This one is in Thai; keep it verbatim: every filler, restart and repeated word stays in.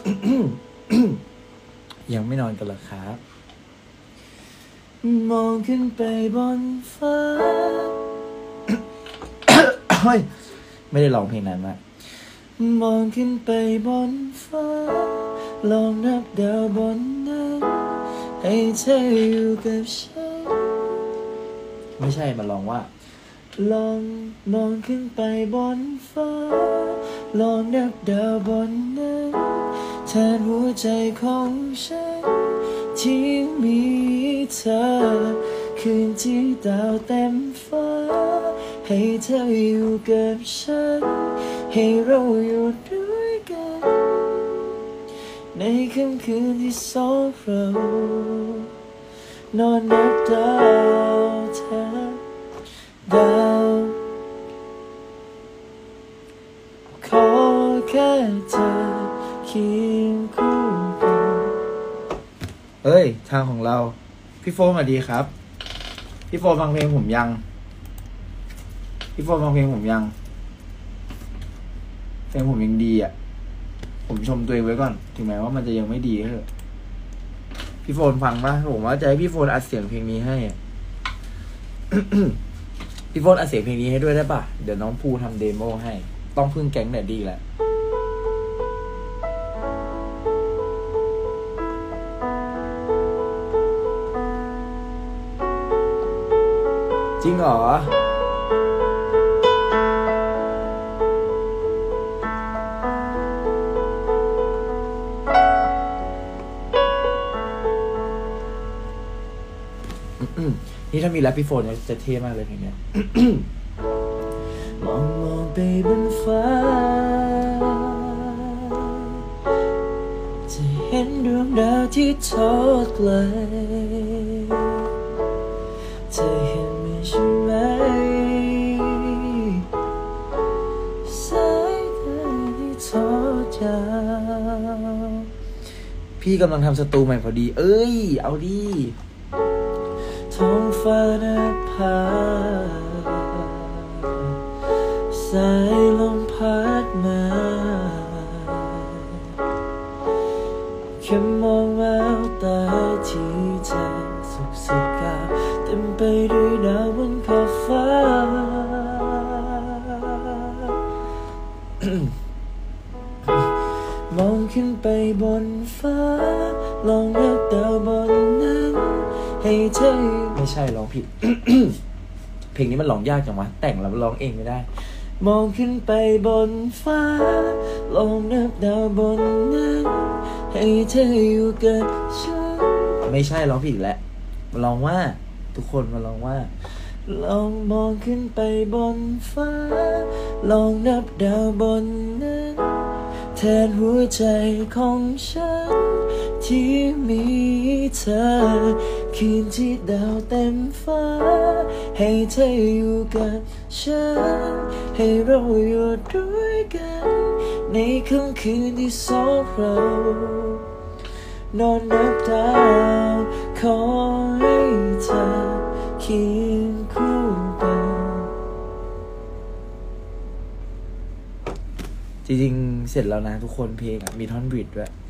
ยังไม่นอนกันหรอครับมองขึ้นไปบนฟ้า เฮ้ยไม่ได้ร้องเพลงนั้นมามองขึ้นไปบนฟ้าลองนับดาวบนนั้นให้เธออยู่กับฉันไม่ใช่มาลองว่าลองมองขึ้นไปบนฟ้าลองนับดาวบนนั้นแทนหัวใจของฉันที่มีเธอคืนที่ดาวเต็มฟ้าให้เธออยู่กับฉันให้เราอยู่ด้วยกันในค่ำคืนที่สองเรานอนนับดาวเธอดาวขอแค่เธอเคียงคู่กันเอ้ยทางของเราพี่โฟมสวัสดีครับพี่โฟมฟังเพลงผมยังพี่โฟมฟังเพลงผมยังเพลงผมยังดีอ่ะผมชมตัวเองไว้ก่อนถึงแม้ว่ามันจะยังไม่ดีก็เถอะพี่โฟนฟังป่ะผมว่าจะให้พี่โฟนอัดเสียงเพลงนี้ให้ พี่โฟนอัดเสียงเพลงนี้ให้ด้วยได้ป่ะเดี๋ยวน้องภูทำเดโมให้ต้องพึ่งแก๊งแดดดี้แหละจริงเหรอนี่ถ้ามีแรปพี่โฟนเนี่ยจะเท่มากเลยเพลงนี้ มองมองไปบนฟ้าจะเห็นดวงดาวที่ทอดไกลจะเห็นไหมใช่ไหมสายตาที่ทอดยาวพี่กำลังทำสตูใหม่พอดีเอ้ยเอาดีท้องฟ้าหน้าผาสายลมพัดมาแค่มองแววตาที่เธอสุขสิกาเต็มไปด้วยดาวบนขอบฟ้ามองขึ้นไปบนฟ้าลองนับดาวบนนั้นให้เธอไม่ใช่ร้องผิด เพลงนี้มันร้องยากจังวะแต่งแล้วมันร้องเองไม่ได้มองขึ้นไปบนฟ้าลองนับดาวบนนั้นให้เธออยู่กับฉันไม่ใช่ร้องผิดแล้วมาลองว่าทุกคนมาลองว่าลองมองขึ้นไปบนฟ้าลองนับดาวบนนั้นแทนหัวใจของฉันที่มีเธอคืนที่ดาวเต็มฟ้าให้เธออยู่กับฉันให้เราอยู่ด้วยกันในค่ำคืนที่สองเรานอนนับดาวขอให้เธอเคียงคู่กันจริงๆเสร็จแล้วนะทุกคนเพลงมีท่อนบริดจ์ด้วย